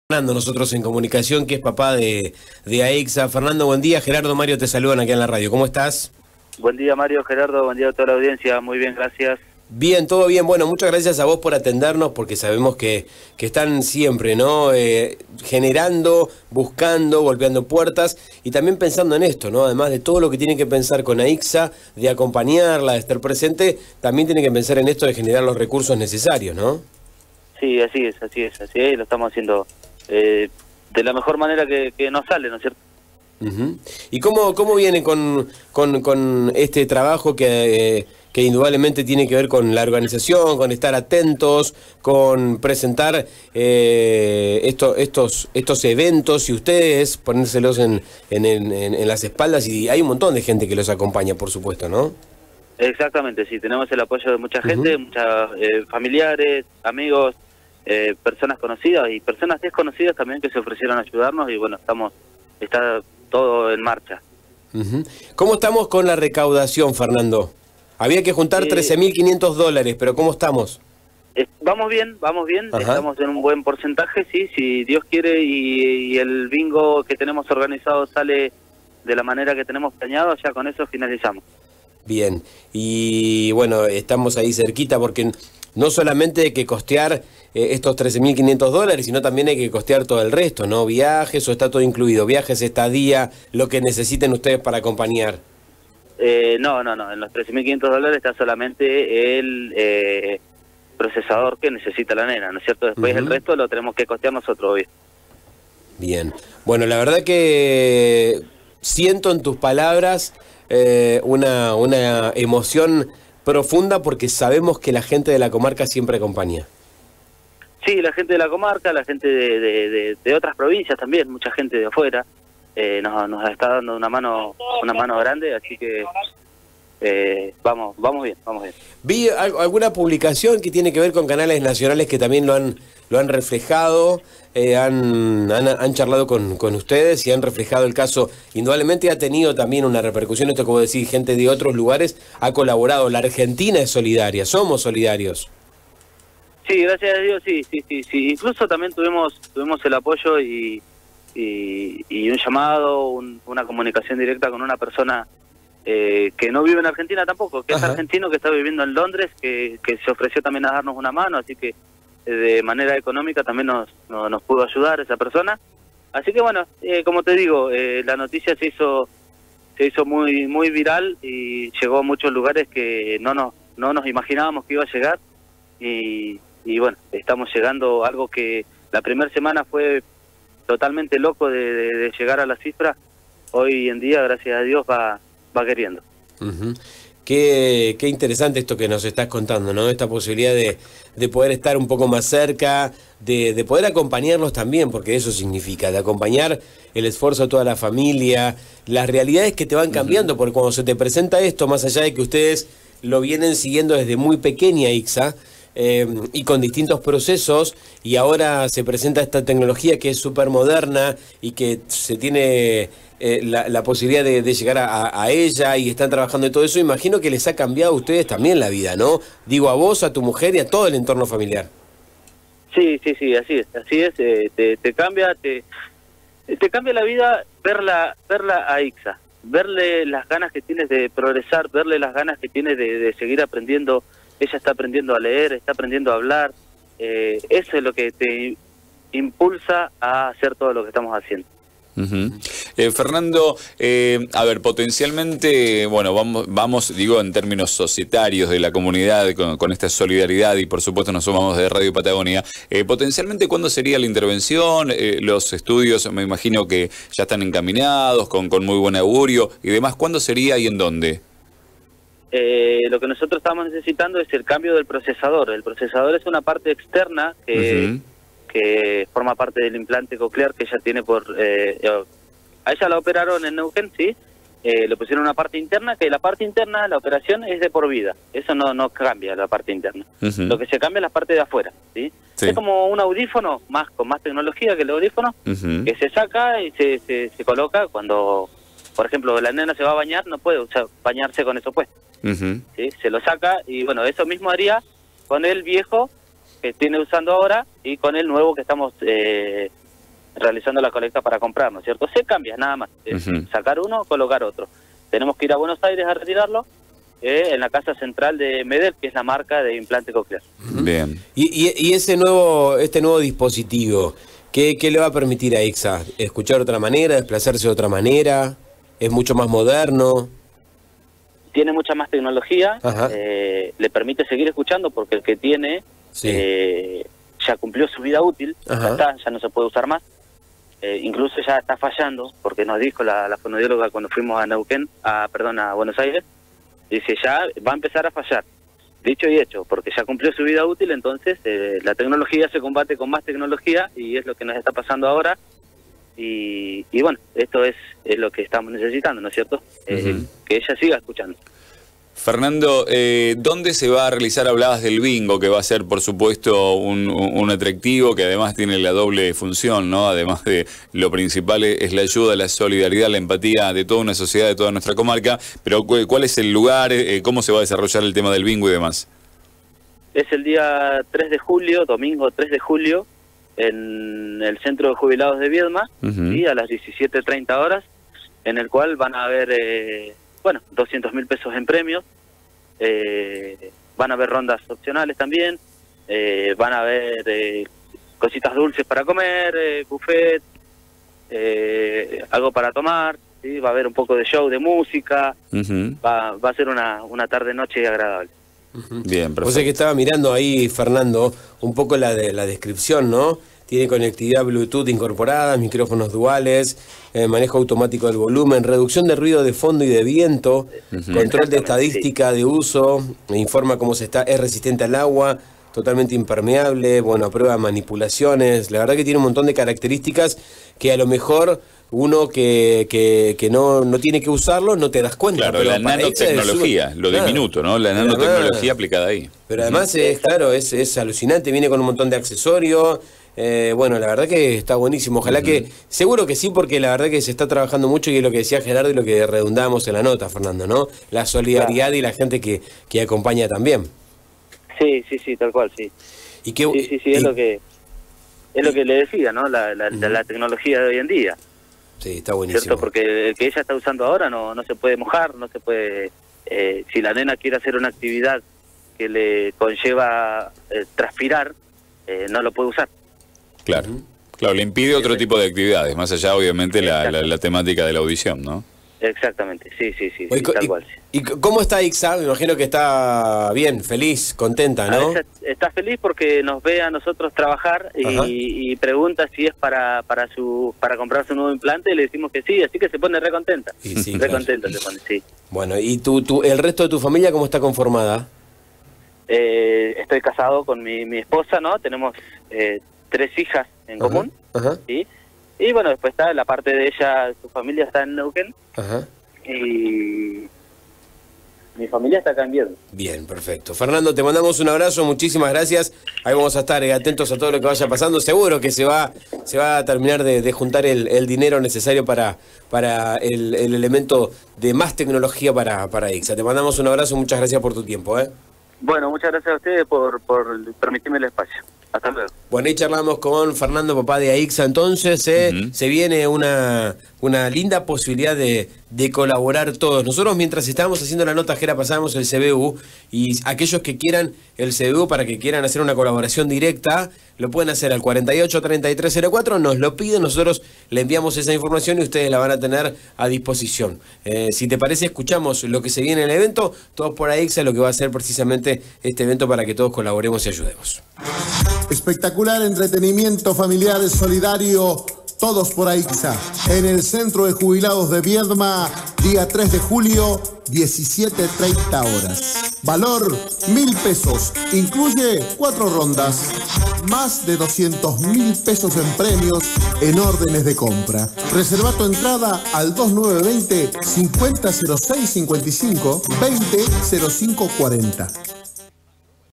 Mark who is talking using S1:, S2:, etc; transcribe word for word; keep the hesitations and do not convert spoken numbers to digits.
S1: Fernando, nosotros en comunicación, que es papá de, de Aixa. Fernando, buen día. Gerardo, Mario, te saludan aquí en la radio. ¿Cómo estás?
S2: Buen día, Mario, Gerardo, buen día a toda la audiencia. Muy bien, gracias.
S1: Bien, todo bien. Bueno, muchas gracias a vos por atendernos, porque sabemos que, que están siempre, ¿no? Eh, generando, buscando, golpeando puertas y también pensando en esto, ¿no? Además de todo lo que tienen que pensar con Aixa, de acompañarla, de estar presente, también tienen que pensar en esto de generar los recursos necesarios, ¿no?
S2: Sí, así es, así es, así es, lo estamos haciendo eh, de la mejor manera que, que nos sale, ¿no es cierto?
S1: Uh-huh. ¿Y cómo, cómo viene con, con, con este trabajo que, eh, que indudablemente tiene que ver con la organización, con estar atentos, con presentar eh, esto, estos, estos eventos y ustedes ponérselos en, en, en, en las espaldas? Y hay un montón de gente que los acompaña, por supuesto, ¿no?
S2: Exactamente, sí, tenemos el apoyo de mucha gente, uh-huh. muchas eh, familiares, amigos, eh, personas conocidas y personas desconocidas también que se ofrecieron a ayudarnos y bueno, estamos está todo en marcha.
S1: Uh-huh. ¿Cómo estamos con la recaudación, Fernando? Había que juntar eh, trece mil quinientos dólares, pero ¿cómo estamos?
S2: Eh, vamos bien, vamos bien, Ajá. estamos en un buen porcentaje, sí, si Dios quiere y, y el bingo que tenemos organizado sale de la manera que tenemos planeado, ya con eso finalizamos.
S1: Bien, y bueno, estamos ahí cerquita porque no solamente hay que costear eh, estos trece mil quinientos dólares, sino también hay que costear todo el resto, ¿no? Viajes, o está todo incluido, viajes, estadía, lo que necesiten ustedes para acompañar.
S2: Eh, no, no, no, en los trece mil quinientos dólares está solamente el eh, procesador que necesita la nena, ¿no es cierto? Después uh-huh. el resto lo tenemos que costear nosotros hoy.
S1: Bien, bueno, la verdad que siento en tus palabras eh, una, una emoción profunda porque sabemos que la gente de la comarca siempre acompaña.
S2: Sí, la gente de la comarca, la gente de, de, de, de otras provincias también, mucha gente de afuera. Eh, nos, nos está dando una mano una mano grande, así que eh, vamos vamos bien, vamos bien.
S1: Vi alguna publicación que tiene que ver con canales nacionales que también lo han lo han reflejado, eh, han, han han charlado con, con ustedes y han reflejado el caso. Indudablemente ha tenido también una repercusión, esto como decís, gente de otros lugares ha colaborado. La Argentina es solidaria, somos solidarios.
S2: Sí, gracias a Dios, sí, sí, sí, sí. Incluso también tuvimos tuvimos el apoyo y Y, y un llamado, un, una comunicación directa con una persona eh, que no vive en Argentina tampoco, que Ajá. es argentino, que está viviendo en Londres, que, que se ofreció también a darnos una mano, así que eh, de manera económica también nos, nos, nos pudo ayudar esa persona. Así que bueno, eh, como te digo, eh, la noticia se hizo se hizo muy muy viral y llegó a muchos lugares que no nos, no nos imaginábamos que iba a llegar y, y bueno, estamos llegando a algo que la primera semana fue totalmente loco de, de, de llegar a la cifra. Hoy en día, gracias a Dios, va va queriendo.
S1: Uh-huh. Qué, qué interesante esto que nos estás contando, ¿no? Esta posibilidad de, de poder estar un poco más cerca, de, de poder acompañarlos también, porque eso significa, de acompañar el esfuerzo de toda la familia, las realidades que te van cambiando, uh-huh. porque cuando se te presenta esto, más allá de que ustedes lo vienen siguiendo desde muy pequeña, Aixa, Eh, y con distintos procesos, y ahora se presenta esta tecnología que es súper moderna y que se tiene eh, la, la posibilidad de, de llegar a, a ella y están trabajando en todo eso, imagino que les ha cambiado a ustedes también la vida, ¿no? Digo, a vos, a tu mujer y a todo el entorno familiar.
S2: Sí, sí, sí, así es, así es, eh, te, te cambia, te, te cambia la vida verla, verla a Aixa, verle las ganas que tienes de progresar, verle las ganas que tienes de, de seguir aprendiendo. Ella está aprendiendo a leer, está aprendiendo a hablar. Eh, eso es lo que te impulsa a hacer todo lo que estamos haciendo.
S3: Uh-huh. eh, Fernando, eh, a ver, potencialmente, bueno, vamos, vamos, digo, en términos societarios de la comunidad, con, con esta solidaridad y por supuesto nos sumamos de Radio Patagonia, eh, potencialmente, ¿cuándo sería la intervención? Eh, los estudios, me imagino que ya están encaminados, con, con muy buen augurio y demás. ¿Cuándo sería y en dónde?
S2: Eh, lo que nosotros estamos necesitando es el cambio del procesador. El procesador es una parte externa que, uh-huh. que forma parte del implante coclear que ella tiene por... Eh, a ella la operaron en Neuquén, sí, eh, le pusieron una parte interna, que la parte interna, la operación es de por vida. Eso no, no cambia la parte interna. Uh-huh. Lo que se cambia es la parte de afuera, ¿sí? Sí. Es como un audífono, más con más tecnología que el audífono, uh-huh. que se saca y se, se, se coloca cuando, por ejemplo, la nena se va a bañar, no puede usar, bañarse con eso puesto. Uh-huh. ¿Sí? Se lo saca y bueno, eso mismo haría con el viejo que tiene usando ahora y con el nuevo que estamos eh, realizando la colecta para comprar, ¿no es cierto? Se cambia, nada más. Es
S3: Uh-huh.
S2: sacar uno, colocar otro. Tenemos que ir a Buenos Aires a retirarlo eh, en la casa central de Medel, que es la marca de implante coclear.
S3: Bien.
S1: Y, y, y ese nuevo, este nuevo dispositivo, ¿qué, qué le va a permitir a ICSA? ¿Escuchar de otra manera, desplazarse de otra manera? ¿Es mucho más moderno?
S2: Tiene mucha más tecnología,
S1: Ajá.
S2: eh, le permite seguir escuchando porque el que tiene
S1: Sí.
S2: eh, ya cumplió su vida útil,
S1: Ajá.
S2: ya está, ya no se puede usar más. Eh, incluso ya está fallando, porque nos dijo la, la fonodióloga cuando fuimos a Neuquén, a, perdón, a Buenos Aires, dice ya va a empezar a fallar. Dicho y hecho, porque ya cumplió su vida útil, entonces eh, la tecnología se combate con más tecnología y es lo que nos está pasando ahora. Y, y bueno, esto es, es lo que estamos necesitando, ¿no es cierto? Eh,
S3: Ujú.
S2: Que ella siga escuchando.
S3: Fernando, eh, ¿dónde se va a realizar? Hablabas del bingo, que va a ser, por supuesto, un, un, un atractivo que además tiene la doble función, ¿no? Además de lo principal es la ayuda, la solidaridad, la empatía de toda una sociedad, de toda nuestra comarca. Pero ¿cuál es el lugar? Eh, ¿Cómo se va a desarrollar el tema del bingo y demás?
S2: Es el día tres de julio, domingo tres de julio, en el Centro de Jubilados de Viedma,
S3: Uh-huh.
S2: ¿sí? A las diecisiete treinta horas, en el cual van a haber, eh, bueno, doscientos mil pesos en premios, eh, van a haber rondas opcionales también, eh, van a haber eh, cositas dulces para comer, eh, buffet, eh, algo para tomar, ¿sí? Va a haber un poco de show de música,
S3: Uh-huh.
S2: va, va a ser una, una tarde-noche agradable.
S3: Bien, perfecto.
S1: O sea que estaba mirando ahí, Fernando, un poco la de la descripción, ¿no? Tiene conectividad Bluetooth incorporada, micrófonos duales, eh, manejo automático del volumen, reducción de ruido de fondo y de viento,
S3: Ujú.
S1: control de
S2: Exactamente,
S1: estadística de uso, informa cómo se está, es resistente al agua, totalmente impermeable, bueno, a prueba de manipulaciones. La verdad que tiene un montón de características que a lo mejor uno que, que, que no, no tiene que usarlo no te das cuenta.
S3: Claro,
S1: pero
S3: la
S1: para ICSA es
S3: nanotecnología,
S1: súper-
S3: lo
S1: Claro.
S3: diminuto, ¿no? La
S1: Pero
S3: nanotecnología
S1: además-
S3: aplicada ahí.
S1: Pero además, es, claro, es, es alucinante, viene con un montón de accesorios. Eh, bueno, la verdad que está buenísimo. Ojalá que, seguro que sí, porque la verdad que se está trabajando mucho y es lo que decía Gerardo y lo que redundamos en la nota, Fernando, ¿no? La solidaridad y la gente que, que acompaña también.
S2: Sí, sí, sí, tal cual, sí.
S1: Y que,
S2: Sí, sí, sí, es
S1: y-
S2: lo que es lo que le decía, ¿no? La, la, la- la tecnología de hoy en día,
S1: Sí, está buenísimo.
S2: ¿cierto? Porque el que ella está usando ahora no, no se puede mojar, no se puede... eh, si la nena quiere hacer una actividad que le conlleva eh, transpirar, eh, no lo puede usar.
S3: Claro. Claro, le impide otro tipo de actividades, más allá, obviamente, la, la,
S2: Exacto.
S3: la temática de la audición, ¿no?
S2: Exactamente, sí, sí, sí,
S1: Oye,
S2: sí,
S1: co-
S2: tal
S1: y,
S2: cual. Sí.
S1: y cómo está ICSA? Me imagino que está bien, feliz, contenta,
S2: A
S1: ¿no?
S2: veces está feliz porque nos ve a nosotros trabajar
S1: Ajá.
S2: y, y pregunta si es para para su para comprar su nuevo implante y le decimos que sí, así que se pone re contenta.
S1: Y sí,
S2: re
S1: claro.
S2: contenta se pone, sí.
S1: Bueno, ¿y tu, tu, el resto de tu familia cómo está conformada?
S2: Eh, estoy casado con mi, mi esposa, ¿no? Tenemos eh, tres hijas en
S1: Ajá,
S2: común,
S1: Ajá,
S2: ¿sí? Y bueno, después está la parte de ella, su familia está en Neuquén
S1: ajá.
S2: y mi familia está acá en Viedma.
S1: Bien, perfecto. Fernando, te mandamos un abrazo, muchísimas gracias. Ahí vamos a estar eh, atentos a todo lo que vaya pasando. Seguro que se va, se va a terminar de, de juntar el, el dinero necesario para, para el, el elemento de más tecnología para, para ICSA. Te mandamos un abrazo, muchas gracias por tu tiempo, ¿eh?
S2: Bueno, muchas gracias a ustedes por, por permitirme el espacio. Hasta luego.
S1: Bueno, ahí charlamos con Fernando, papá de AICSA, entonces eh,
S3: Ujú.
S1: se viene una, una linda posibilidad de, de colaborar todos. Nosotros mientras estábamos haciendo la nota, Jera, pasábamos el C B U y aquellos que quieran el C B U para que quieran hacer una colaboración directa, lo pueden hacer al cuarenta y ocho treinta y tres cero cuatro, nos lo piden, nosotros le enviamos esa información y ustedes la van a tener a disposición. Eh, si te parece, escuchamos lo que se viene en el evento, todos por AICSA, lo que va a ser precisamente este evento para que todos colaboremos y ayudemos.
S4: Espectacular entretenimiento familiar solidario, todos por AICSA, en el Centro de Jubilados de Viedma, día tres de julio, diecisiete treinta horas. Valor, mil pesos, incluye cuatro rondas, más de doscientos mil pesos en premios en órdenes de compra. Reserva tu entrada al dos nueve dos cero, cincuenta cero seis cincuenta y cinco, veinte cero cinco cuarenta.